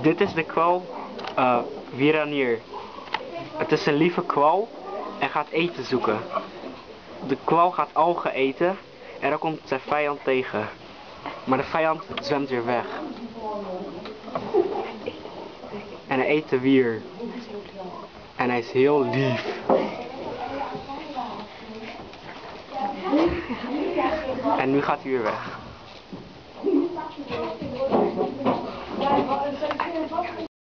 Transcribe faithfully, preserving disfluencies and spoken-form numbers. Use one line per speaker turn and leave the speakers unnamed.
Dit is de kwal uh, Viranier. Het is een lieve kwal en gaat eten zoeken. De kwal gaat algen eten en dan komt zijn vijand tegen. Maar de vijand zwemt weer weg. En hij eet de wier. En hij is heel lief. En nu gaat hij weer weg.